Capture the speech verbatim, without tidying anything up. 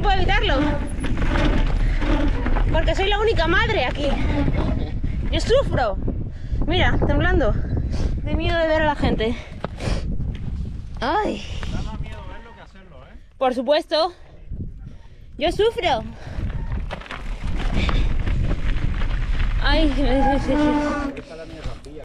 puedo evitarlo. Porque soy la única madre aquí. Yo sufro. Mira, temblando. De miedo de ver a la gente. Ay. Da más miedo verlo que hacerlo, ¿eh? Por supuesto. Yo sufro. Ay,